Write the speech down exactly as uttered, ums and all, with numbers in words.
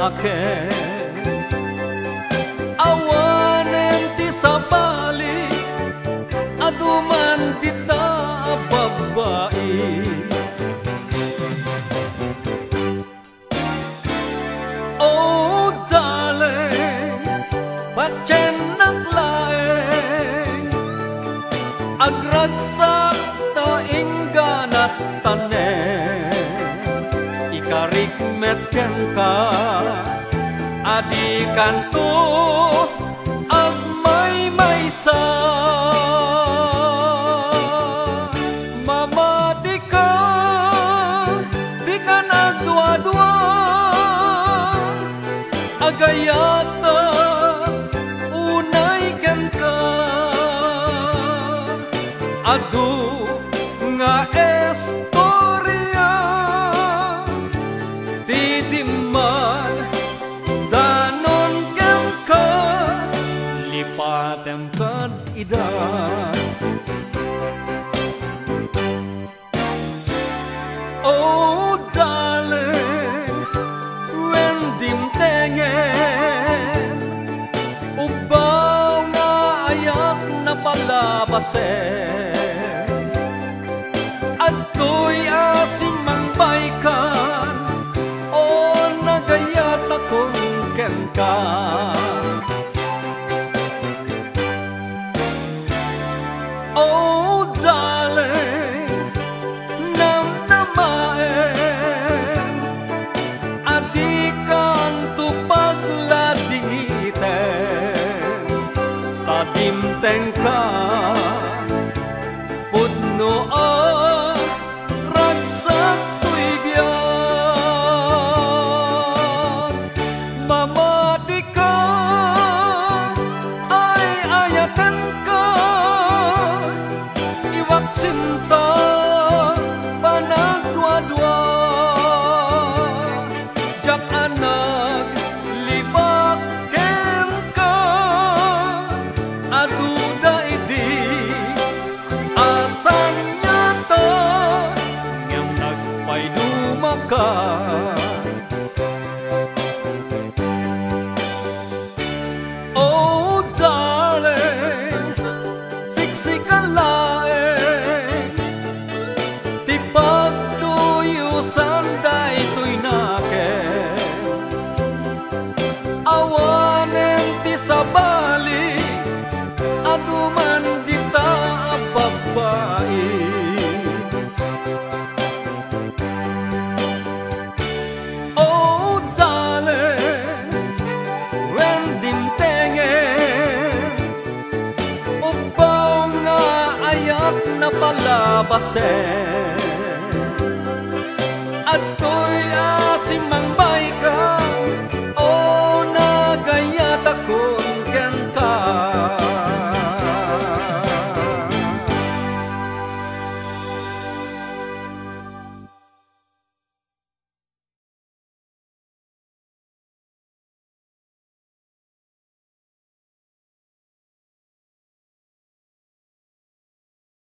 nake awanen ti sabali aduman dita babai. Oh darling, pacen naglaeng agragsak ta ingganat tanen ikarik metken ka adikan tu ag may maysa mamati ka di ka nagdua-dua agayata unay ken ka adu nga estorya didiman danon ken ka lipatem kan idan. Oh darling, when dimtengen ubaw nga ayak na palabasen at ko'y asimang baikan o nagayat akong kengka. Oh darling, namnamaen adikan tupag ladingiten tadimteng ka pudno ang ragsak to'y biyan mamati ka ay ayakan ka iwak sinta panagdua-dua jak anak libak ken ka aduda idi asan nyata ngem nagpaidumakan. Oh darling, siksikan laeng ti pagtuyusan daytoy naken awanen ti sabali aduman dita babai. Oh darling, when dimtengen ubaw nga ayak na palabasen at